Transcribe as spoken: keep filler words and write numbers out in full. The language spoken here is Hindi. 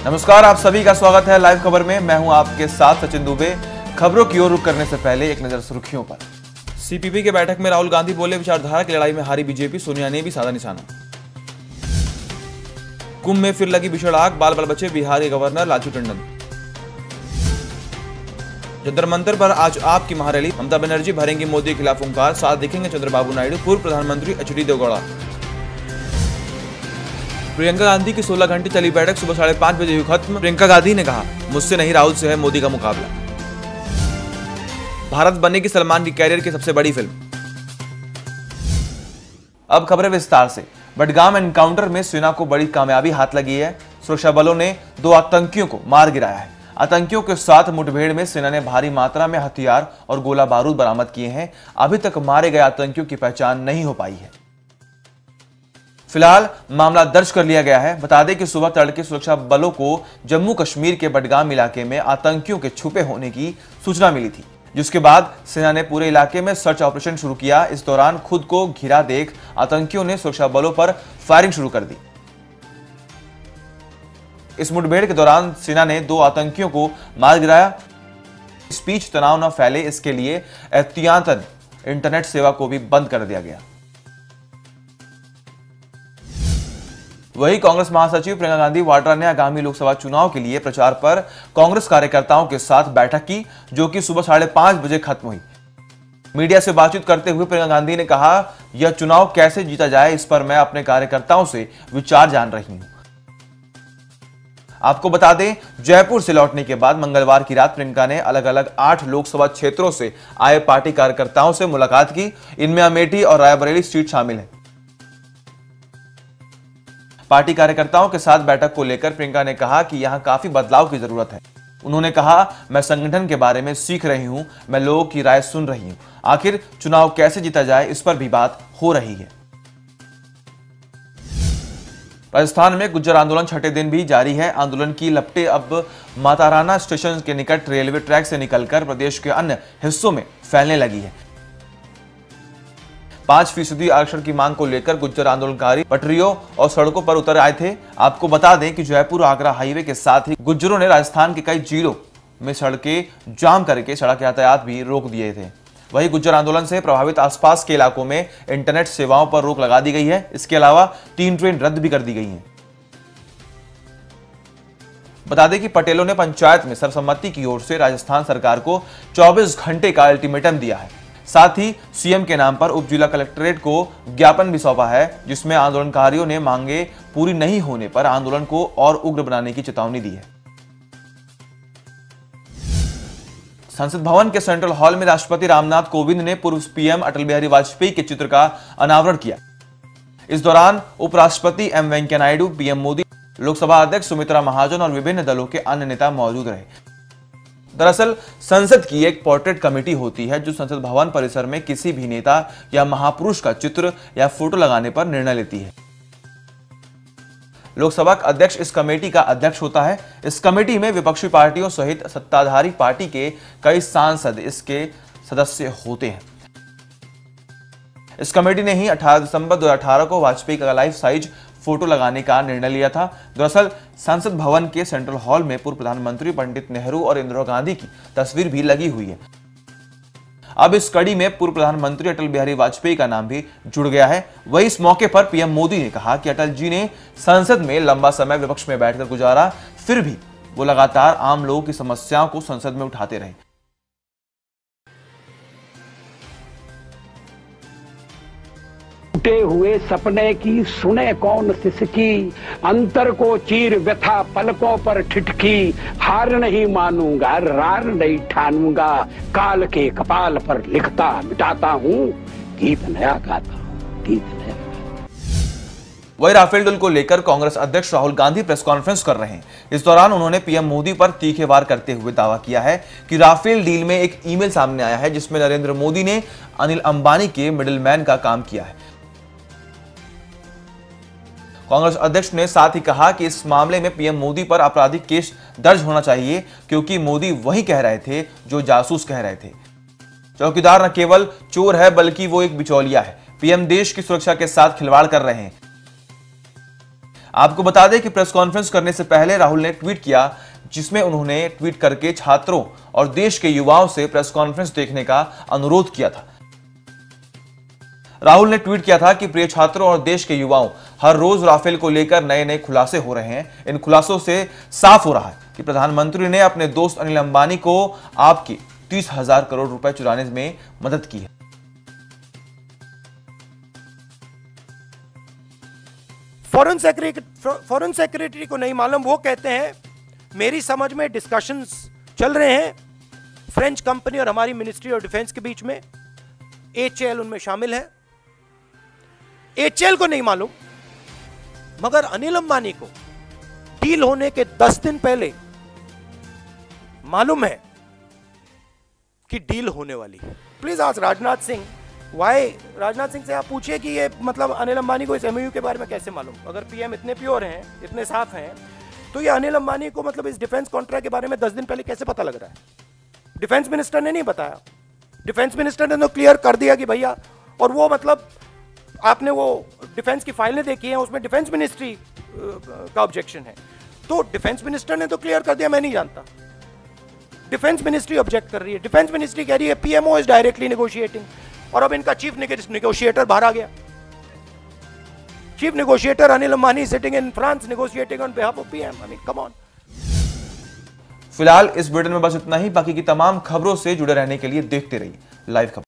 नमस्कार, आप सभी का स्वागत है लाइव खबर में। मैं हूं आपके साथ सचिन दुबे। खबरों की ओर रुख करने से पहले एक नजर सुर्खियों पर। सीपीपी के बैठक में राहुल गांधी बोले, विचारधारा की लड़ाई में हारी बीजेपी, सोनिया ने भी साधा निशाना। कुंभ में फिर लगी भीषण आग, बाल बाल बचे बिहार के गवर्नर लालजी टंडन। जंतर मंतर पर आज आपकी महारैली, ममता बनर्जी भरेंगी मोदी के खिलाफ हुंकार, साथ दिखेंगे चंद्रबाबू नायडू, पूर्व प्रधानमंत्री एच डी देवगौड़ा। प्रियंका गांधी की सोलह घंटे चली बैठक सुबह साढ़े पांच बजे हुई खत्म। प्रियंका गांधी ने कहा, मुझसे नहीं राहुल से है मोदी का मुकाबला। भारत बनेगी सलमान की कैरियर की सबसे बड़ी फिल्म। अब खबरें विस्तार से। बडगाम एनकाउंटर में सेना को बड़ी कामयाबी हाथ लगी है। सुरक्षा बलों ने दो आतंकियों को मार गिराया है। आतंकियों के साथ मुठभेड़ में सेना ने भारी मात्रा में हथियार और गोला बारूद बरामद किए हैं। अभी तक मारे गए आतंकियों की पहचान नहीं हो पाई है। फिलहाल मामला दर्ज कर लिया गया है। बता दें कि सुबह तड़के सुरक्षा बलों को जम्मू कश्मीर के बडगाम इलाके में आतंकियों के छुपे होने की सूचना मिली थी, जिसके बाद सेना ने पूरे इलाके में सर्च ऑपरेशन शुरू किया। इस दौरान खुद को घिरा देख आतंकियों ने सुरक्षा बलों पर फायरिंग शुरू कर दी। इस मुठभेड़ के दौरान सेना ने दो आतंकियों को मार गिराया। इस बीच तनाव न फैले, इसके लिए एहतियातन इंटरनेट सेवा को भी बंद कर दिया गया। वही कांग्रेस महासचिव प्रियंका गांधी वाड्रा ने आगामी लोकसभा चुनाव के लिए प्रचार पर कांग्रेस कार्यकर्ताओं के साथ बैठक की, जो कि सुबह साढ़े पांच बजे खत्म हुई। मीडिया से बातचीत करते हुए प्रियंका गांधी ने कहा, यह चुनाव कैसे जीता जाए, इस पर मैं अपने कार्यकर्ताओं से विचार जान रही हूं। आपको बता दें, जयपुर से लौटने के बाद मंगलवार की रात प्रियंका ने अलग अलग आठ लोकसभा क्षेत्रों से आए पार्टी कार्यकर्ताओं से मुलाकात की। इनमें अमेठी और रायबरेली सीट शामिल है। पार्टी कार्यकर्ताओं के साथ बैठक को लेकर प्रियंका ने कहा कि यहां काफी बदलाव की जरूरत है। उन्होंने कहा, मैं संगठन के बारे में सीख रही हूं, मैं लोगों की राय सुन रही हूं। आखिर चुनाव कैसे जीता जाए, इस पर भी बात हो रही है। राजस्थान में गुज्जर आंदोलन छठे दिन भी जारी है। आंदोलन की लपटें अब माताराना स्टेशन के निकट रेलवे ट्रैक से निकलकर प्रदेश के अन्य हिस्सों में फैलने लगी है। पांच फीसदी आरक्षण की मांग को लेकर गुज्जर आंदोलनकारी पटरियों और सड़कों पर उतर आए थे। आपको बता दें कि जयपुर आगरा हाईवे के साथ ही गुज्जरों ने राजस्थान के कई जिलों में सड़कें जाम करके सड़क यातायात भी रोक दिए थे। वहीं गुज्जर आंदोलन से प्रभावित आसपास के इलाकों में इंटरनेट सेवाओं पर रोक लगा दी गई है। इसके अलावा तीन ट्रेन रद्द भी कर दी गई हैं। बता दें कि पटेलों ने पंचायत में सर्वसम्मति की ओर से राजस्थान सरकार को चौबीस घंटे का अल्टीमेटम दिया है। साथ ही सीएम के नाम पर उप जिला कलेक्ट्रेट को ज्ञापन भी सौंपा है, जिसमें आंदोलनकारियों ने मांगे पूरी नहीं होने पर आंदोलन को और उग्र बनाने की चेतावनी दी है। संसद भवन के सेंट्रल हॉल में राष्ट्रपति रामनाथ कोविंद ने पूर्व पीएम अटल बिहारी वाजपेयी के चित्र का अनावरण किया। इस दौरान उपराष्ट्रपति एम वेंकैया नायडू, पीएम मोदी, लोकसभा अध्यक्ष सुमित्रा महाजन और विभिन्न दलों के अन्य नेता मौजूद रहे। दरअसल संसद की एक पोर्ट्रेट कमेटी होती है, जो संसद भवन परिसर में किसी भी नेता या महापुरुष का चित्र या फोटो लगाने पर निर्णय लेती है। लोकसभा अध्यक्ष इस कमेटी का अध्यक्ष होता है। इस कमेटी में विपक्षी पार्टियों सहित सत्ताधारी पार्टी के कई सांसद इसके सदस्य होते हैं। इस कमेटी ने ही अठारह दिसंबर दो हज़ार अठारह को वाजपेयी का लाइफ साइज फोटो लगाने का निर्णय लिया था। दरअसल संसद भवन के सेंट्रल हॉल में पूर्व प्रधानमंत्री पंडित नेहरू और इंदिरा गांधी की तस्वीर भी लगी हुई है। अब इस कड़ी में पूर्व प्रधानमंत्री अटल बिहारी वाजपेयी का नाम भी जुड़ गया है। वही इस मौके पर पीएम मोदी ने कहा कि अटल जी ने संसद में लंबा समय विपक्ष में बैठकर गुजारा, फिर भी वो लगातार आम लोगों की समस्याओं को संसद में उठाते रहे। टूटे हुए सपने की सुने कौन सिसकी, अंतर को चीर व्यथा पलकों पर ठिठकी, हार नहीं मानूंगा रार नहीं ठानूंगा, काल के कपाल पर लिखता मिटाता हूँ, गीत नया गाता हूँ, गीत नया। वही राफेल डील को लेकर कांग्रेस अध्यक्ष राहुल गांधी प्रेस कॉन्फ्रेंस कर रहे हैं। इस दौरान उन्होंने पीएम मोदी पर तीखे वार करते हुए दावा किया है कि राफेल डील में एक ईमेल सामने आया है, जिसमें नरेंद्र मोदी ने अनिल अंबानी के मिडिलमैन का काम किया है। कांग्रेस अध्यक्ष ने साथ ही कहा कि इस मामले में पीएम मोदी पर आपराधिक केस दर्ज होना चाहिए, क्योंकि मोदी वही कह रहे थे जो जासूस कह रहे थे। चौकीदार न केवल चोर है, बल्कि वो एक बिचौलिया है। पीएम देश की सुरक्षा के साथ खिलवाड़ कर रहे हैं। आपको बता दें कि प्रेस कॉन्फ्रेंस करने से पहले राहुल ने ट्वीट किया, जिसमें उन्होंने ट्वीट करके छात्रों और देश के युवाओं से प्रेस कॉन्फ्रेंस देखने का अनुरोध किया था। राहुल ने ट्वीट किया था कि प्रिय छात्रों और देश के युवाओं, हर रोज राफेल को लेकर नए नए खुलासे हो रहे हैं। इन खुलासों से साफ हो रहा है कि प्रधानमंत्री ने अपने दोस्त अनिल अंबानी को आपकी तीस हजार करोड़ रुपए चुराने में मदद की है। फॉरेन सेक्रेटरी फॉरेन सेक्रेटरी को नहीं मालूम। वो कहते हैं मेरी समझ में डिस्कशंस चल रहे हैं फ्रेंच कंपनी और हमारी मिनिस्ट्री ऑफ डिफेंस के बीच में। एचएएल उनमें शामिल है। एचएएल को नहीं मालूम, मगर अनिल अंबानी को डील होने के दस दिन पहले मालूम है कि डील होने वाली है। प्लीज आज राजनाथ सिंह, वाई राजनाथ सिंह से आप पूछिए कि ये मतलब अनिल अंबानी को इस एमओयू के बारे में कैसे मालूम। अगर पीएम इतने प्योर हैं, इतने साफ हैं, तो ये अनिल अंबानी को मतलब इस डिफेंस कॉन्ट्रैक्ट के बारे में दस दिन पहले कैसे पता लग रहा है। डिफेंस मिनिस्टर ने नहीं बताया। डिफेंस मिनिस्टर ने तो क्लियर कर दिया कि भैया, और वो मतलब आपने वो डिफेंस की फाइलें देखी हैं, उसमें डिफेंस मिनिस्ट्री का ऑब्जेक्शन है। तो डिफेंस मिनिस्टर ने तो क्लियर कर दिया मैं नहीं जानता। डिफेंस मिनिस्ट्री ऑब्जेक्ट कर रही है। डिफेंस मिनिस्ट्री कह रही है पीएमओ इज डायरेक्टली नेगोशिएटिंग, और अब इनका चीफ नेगोशिएटर बाहर आ गया। Chief negotiator Anil Ambani sitting in France negotiating on behalf of PM. I mean come on. फिलहाल इस बुलेटिन में बस इतना ही। बाकी की तमाम खबरों से जुड़े रहने के लिए देखते रहिए लाइव खबर।